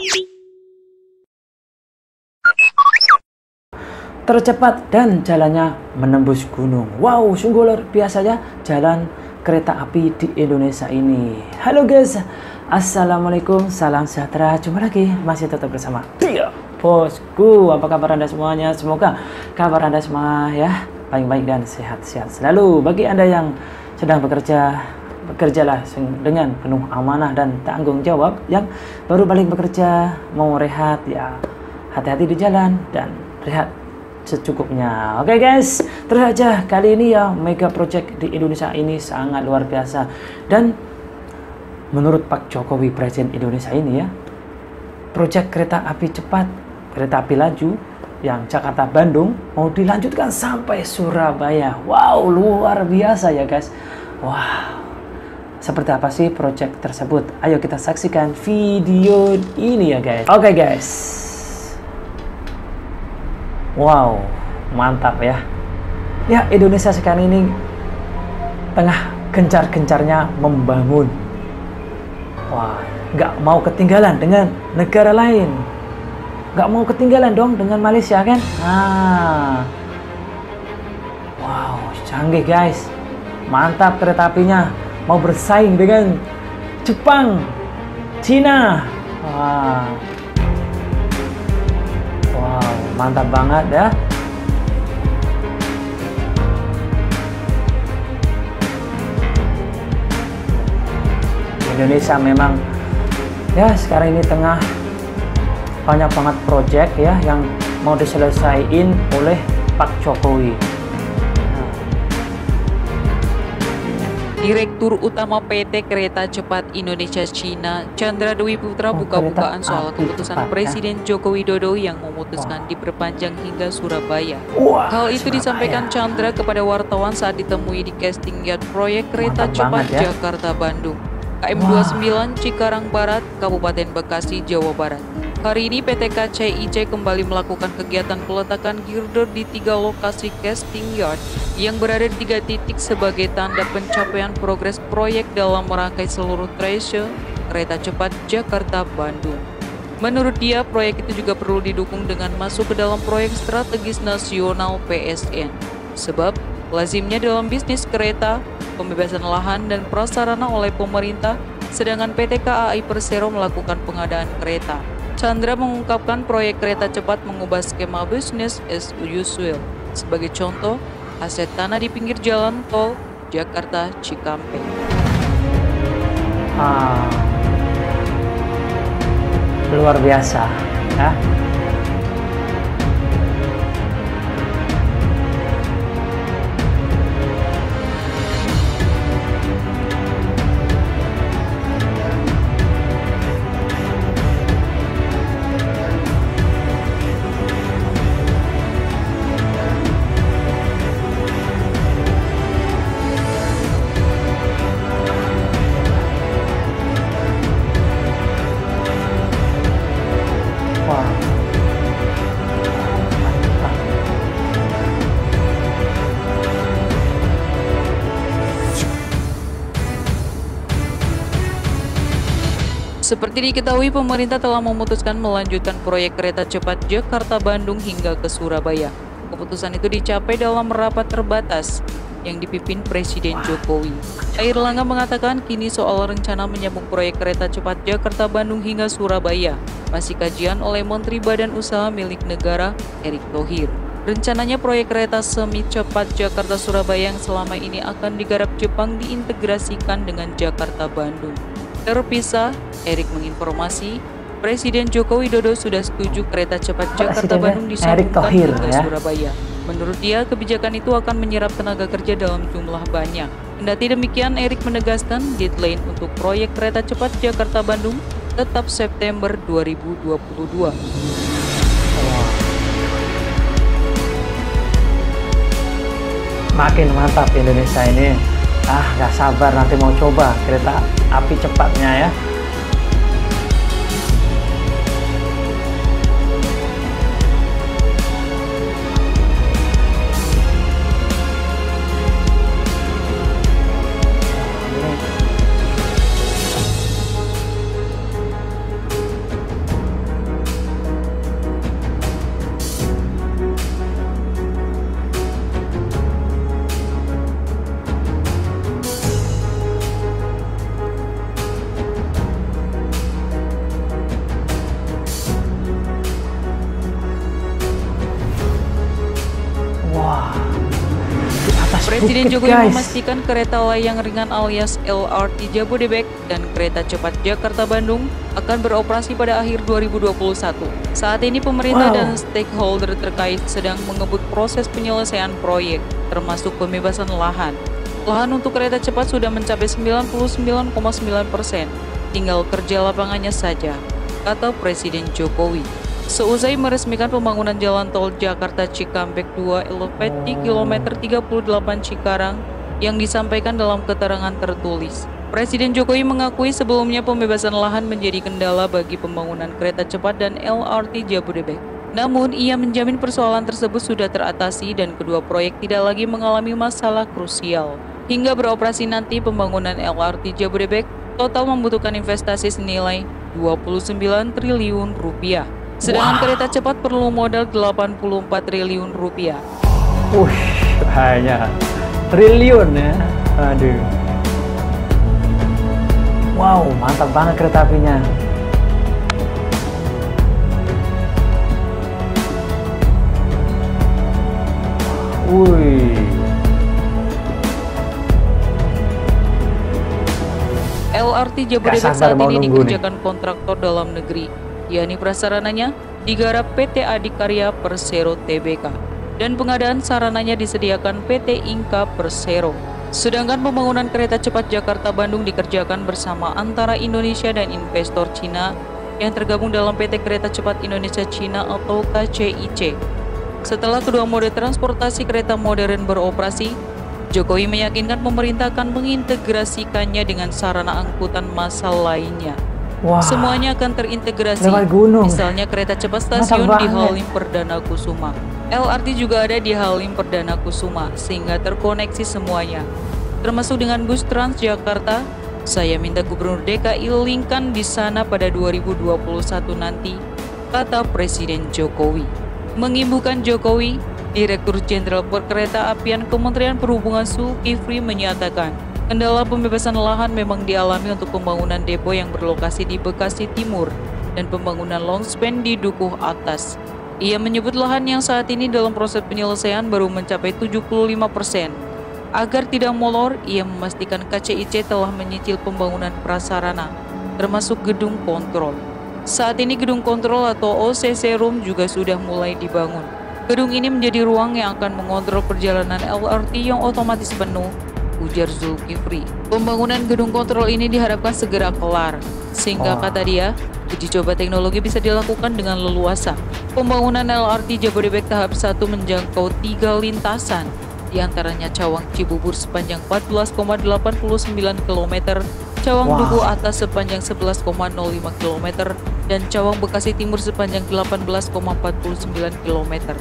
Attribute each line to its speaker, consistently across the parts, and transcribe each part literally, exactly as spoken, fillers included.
Speaker 1: tercepat dan jalannya menembus gunung. Wow, sungguh luar biasa ya jalan kereta api di Indonesia ini. Halo guys, assalamualaikum, salam sejahtera. Jumpa lagi, masih tetap bersama Dia Bosku. Apa kabar anda semuanya? Semoga kabar anda semua ya baik-baik dan sehat-sehat selalu. Bagi anda yang sedang bekerja, bekerjalah dengan penuh amanah dan tanggung jawab. Yang baru balik bekerja, mau rehat ya hati-hati di jalan dan rehat secukupnya. Oke guys, terus aja kali ini ya mega project di Indonesia ini sangat luar biasa. Dan menurut Pak Jokowi Presiden Indonesia ini ya, project kereta api cepat, kereta api laju yang Jakarta Bandung mau dilanjutkan sampai Surabaya. Wow, luar biasa ya guys. Wow, seperti apa sih project tersebut? Ayo kita saksikan video ini ya guys. Oke guys. Wow, mantap ya. Ya, Indonesia sekarang ini tengah gencar-gencarnya membangun. Wah, nggak mau ketinggalan dengan negara lain. Nggak mau ketinggalan dong dengan Malaysia kan? Ah. Wow, canggih guys. Mantap kereta apinya. Mau bersaing dengan Jepang, Cina. Wah. Wow, mantap banget ya. Indonesia memang ya sekarang ini tengah banyak banget project ya yang mau diselesaikan oleh Pak Jokowi.
Speaker 2: Direktur Utama P T Kereta Cepat Indonesia Cina, Chandra Dewi Putra,
Speaker 1: Oh,
Speaker 2: buka-bukaan
Speaker 1: kereta
Speaker 2: soal
Speaker 1: api
Speaker 2: keputusan
Speaker 1: cepat, ya.
Speaker 2: Presiden Joko Widodo yang memutuskan diperpanjang hingga Surabaya.
Speaker 1: Wah,
Speaker 2: Hal itu
Speaker 1: Surabaya.
Speaker 2: disampaikan Chandra kepada wartawan saat ditemui di casting yard proyek kereta
Speaker 1: Mantap
Speaker 2: cepat
Speaker 1: banget, ya.
Speaker 2: Jakarta Bandung, K M
Speaker 1: Wah.
Speaker 2: dua puluh sembilan Cikarang Barat, Kabupaten Bekasi, Jawa Barat. Hari ini P T K C I C kembali melakukan kegiatan peletakan girder di tiga lokasi casting yard yang berada di tiga titik sebagai tanda pencapaian progres proyek dalam merangkai seluruh trase kereta cepat Jakarta Bandung. Menurut dia, proyek itu juga perlu didukung dengan masuk ke dalam proyek strategis nasional P S N. Sebab lazimnya dalam bisnis kereta, pembebasan lahan dan prasarana oleh pemerintah, sedangkan P T K A I Persero melakukan pengadaan kereta. Chandra mengungkapkan proyek kereta cepat mengubah skema bisnis as usual. Sebagai contoh, aset tanah di pinggir jalan tol Jakarta Cikampek.
Speaker 1: Ah, luar biasa ya. Wah. Mantap.
Speaker 2: Seperti diketahui, pemerintah telah memutuskan melanjutkan proyek kereta cepat Jakarta Bandung hingga ke Surabaya. Keputusan itu dicapai dalam rapat terbatas yang dipimpin Presiden Jokowi. Airlangga mengatakan kini soal rencana menyambung proyek kereta cepat Jakarta Bandung hingga Surabaya masih kajian oleh Menteri Badan Usaha Milik Negara Erick Thohir. Rencananya proyek kereta semi cepat Jakarta Surabaya yang selama ini akan digarap Jepang diintegrasikan dengan Jakarta Bandung. Terpisah, Erick menginformasi Presiden Joko Widodo sudah setuju kereta cepat Jakarta
Speaker 1: Presidennya
Speaker 2: Bandung
Speaker 1: Erick
Speaker 2: disambungkan
Speaker 1: Thohir,
Speaker 2: hingga
Speaker 1: ya.
Speaker 2: Surabaya. Menurut dia, kebijakan itu akan menyerap tenaga kerja dalam jumlah banyak. Kendati demikian, Erick menegaskan deadline untuk proyek kereta cepat Jakarta Bandung tetap September dua ribu dua puluh dua.
Speaker 1: Makin mantap Indonesia ini. Ah, gak sabar nanti mau coba kereta api cepatnya ya.
Speaker 2: Presiden
Speaker 1: Bukit,
Speaker 2: Jokowi
Speaker 1: guys.
Speaker 2: memastikan kereta layang ringan alias L R T Jabodebek dan kereta cepat Jakarta-Bandung akan beroperasi pada akhir dua ribu dua puluh satu. Saat ini pemerintah
Speaker 1: Wow.
Speaker 2: dan stakeholder terkait sedang mengebut proses penyelesaian proyek, termasuk pembebasan lahan. Lahan untuk kereta cepat sudah mencapai sembilan puluh sembilan koma sembilan persen, tinggal kerja lapangannya saja, kata Presiden Jokowi. Seusai meresmikan pembangunan jalan tol Jakarta Cikampek dua Elevated di kilometer tiga puluh delapan Cikarang yang disampaikan dalam keterangan tertulis. Presiden Jokowi mengakui sebelumnya pembebasan lahan menjadi kendala bagi pembangunan kereta cepat dan L R T Jabodebek. Namun, ia menjamin persoalan tersebut sudah teratasi dan kedua proyek tidak lagi mengalami masalah krusial. Hingga beroperasi nanti pembangunan L R T Jabodebek total membutuhkan investasi senilai dua puluh sembilan triliun rupiah. Sedangkan wow. kereta cepat perlu modal delapan puluh empat triliun rupiah.
Speaker 1: Wih, banyak triliun ya. Aduh. Wow, mantap banget kereta apinya. Wih.
Speaker 2: L R T Jabodebek saat ini dikerjakan nih. kontraktor dalam negeri, yakni prasarananya digarap P T Adikarya Persero T B K dan pengadaan sarananya disediakan P T Inka Persero. Sedangkan pembangunan kereta cepat Jakarta-Bandung dikerjakan bersama antara Indonesia dan investor Cina yang tergabung dalam P T Kereta Cepat Indonesia Cina atau K C I C. Setelah kedua mode transportasi kereta modern beroperasi, Jokowi meyakinkan pemerintah akan mengintegrasikannya dengan sarana angkutan massal lainnya. Wah, semuanya akan terintegrasi, misalnya kereta cepat stasiun di Halim Perdana Kusuma. L R T juga ada di Halim Perdana Kusuma, sehingga terkoneksi semuanya. Termasuk dengan bus Transjakarta, saya minta Gubernur D K I linkkan di sana pada dua ribu dua puluh satu nanti, kata Presiden Jokowi. Mengimbukan Jokowi, Direktur Jenderal Perkereta Apian Kementerian Perhubungan Zulkifli menyatakan, kendala pembebasan lahan memang dialami untuk pembangunan depo yang berlokasi di Bekasi Timur dan pembangunan longspan di Dukuh Atas. Ia menyebut lahan yang saat ini dalam proses penyelesaian baru mencapai tujuh puluh lima persen. Agar tidak molor, ia memastikan K C I C telah menyicil pembangunan prasarana, termasuk gedung kontrol. Saat ini gedung kontrol atau O C C Room juga sudah mulai dibangun. Gedung ini menjadi ruang yang akan mengontrol perjalanan L R T yang otomatis penuh, ujar Zulkifli. Pembangunan gedung kontrol ini diharapkan segera kelar, sehingga kata dia, uji coba teknologi bisa dilakukan dengan leluasa. Pembangunan L R T Jabodebek tahap satu menjangkau tiga lintasan, diantaranya Cawang Cibubur sepanjang empat belas koma delapan sembilan kilometer, Cawang wow. Dukuh Atas sepanjang sebelas koma nol lima kilometer, dan Cawang Bekasi Timur sepanjang delapan belas koma empat sembilan kilometer.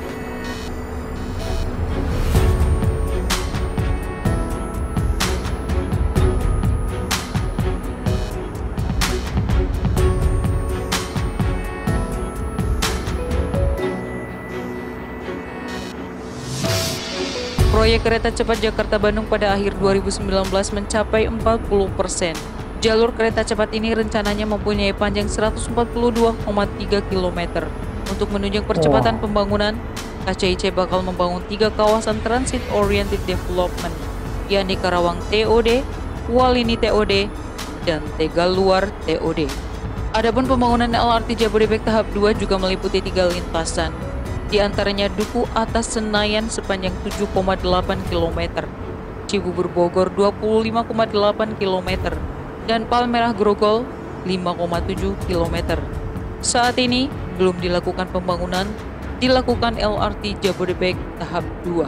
Speaker 2: Proyek kereta cepat Jakarta-Bandung pada akhir dua ribu sembilan belas mencapai empat puluh persen. Jalur kereta cepat ini rencananya mempunyai panjang seratus empat puluh dua koma tiga kilometer. Untuk menunjang percepatan oh. pembangunan, K C I C bakal membangun tiga kawasan Transit Oriented Development, yakni Karawang T O D, Walini T O D, dan Tegaluar T O D. Adapun pembangunan L R T Jabodebek tahap dua juga meliputi tiga lintasan, di antaranya Dukuh Atas Senayan sepanjang tujuh koma delapan kilometer, Cibubur Bogor dua puluh lima koma delapan kilometer, dan Palmerah Grogol lima koma tujuh kilometer. Saat ini belum dilakukan pembangunan, dilakukan L R T Jabodebek tahap dua.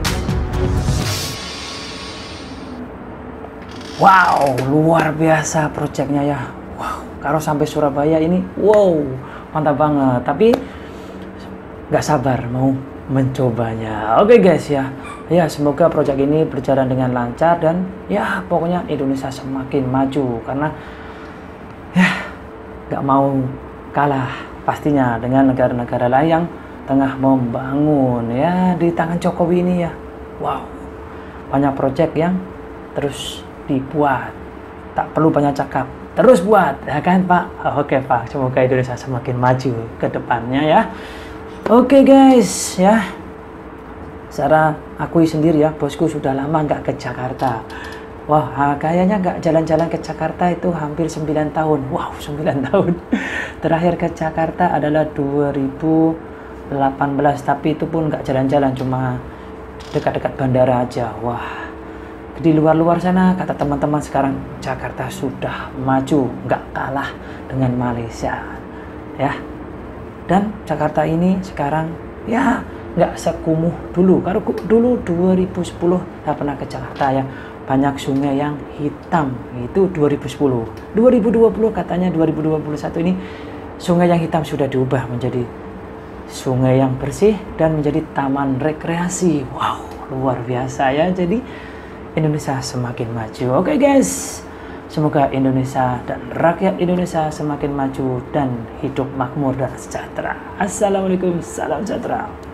Speaker 1: Wow, luar biasa proyeknya ya. Wow, kalau sampai Surabaya ini, wow, mantap banget. Tapi nggak sabar mau mencobanya. Oke guys ya, ya semoga proyek ini berjalan dengan lancar dan ya pokoknya Indonesia semakin maju karena ya nggak mau kalah pastinya dengan negara-negara lain yang tengah membangun ya di tangan Jokowi ini ya. Wow, banyak proyek yang terus dibuat, tak perlu banyak cakap, terus buat ya kan Pak. Oke Pak, semoga Indonesia semakin maju ke depannya ya. Oke okay guys ya, Secara akui sendiri ya, bosku sudah lama nggak ke Jakarta. Wah, kayaknya nggak jalan-jalan ke Jakarta itu hampir sembilan tahun. Wow, sembilan tahun. Terakhir ke Jakarta adalah dua ribu delapan belas, tapi itu pun nggak jalan-jalan, cuma dekat-dekat bandara aja. Wah, di luar-luar sana kata teman-teman sekarang Jakarta sudah maju, nggak kalah dengan Malaysia ya. Dan Jakarta ini sekarang ya nggak sekumuh dulu. Kalau dulu dua ribu sepuluh saya pernah ke Jakarta ya, banyak sungai yang hitam, itu dua ribu sepuluh. dua ribu dua puluh katanya dua ribu dua puluh satu ini sungai yang hitam sudah diubah menjadi sungai yang bersih dan menjadi taman rekreasi. Wow, luar biasa ya. Jadi Indonesia semakin maju. Oke guys, semoga Indonesia dan rakyat Indonesia semakin maju dan hidup makmur dan sejahtera. Assalamualaikum, salam sejahtera.